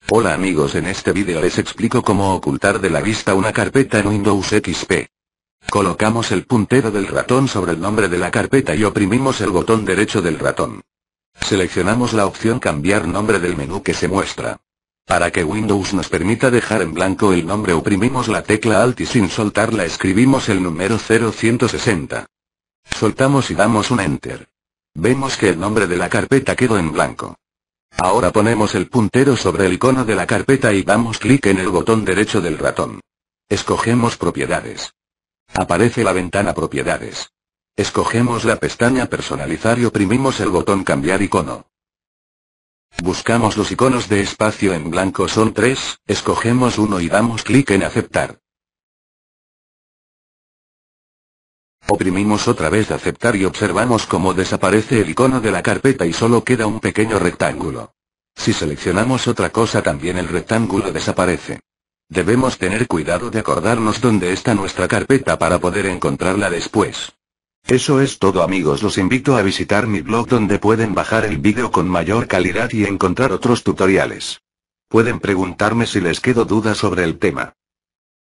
Hola amigos, en este vídeo les explico cómo ocultar de la vista una carpeta en Windows XP. Colocamos el puntero del ratón sobre el nombre de la carpeta y oprimimos el botón derecho del ratón. Seleccionamos la opción cambiar nombre del menú que se muestra. Para que Windows nos permita dejar en blanco el nombre oprimimos la tecla Alt y sin soltarla escribimos el número 0160. Soltamos y damos un Enter. Vemos que el nombre de la carpeta quedó en blanco. Ahora ponemos el puntero sobre el icono de la carpeta y damos clic en el botón derecho del ratón. Escogemos Propiedades. Aparece la ventana Propiedades. Escogemos la pestaña Personalizar y oprimimos el botón Cambiar icono. Buscamos los iconos de espacio en blanco, son 3, escogemos uno y damos clic en Aceptar. Oprimimos otra vez Aceptar y observamos cómo desaparece el icono de la carpeta y solo queda un pequeño rectángulo. Si seleccionamos otra cosa también el rectángulo desaparece. Debemos tener cuidado de acordarnos dónde está nuestra carpeta para poder encontrarla después. Eso es todo amigos, los invito a visitar mi blog donde pueden bajar el vídeo con mayor calidad y encontrar otros tutoriales. Pueden preguntarme si les quedó duda sobre el tema.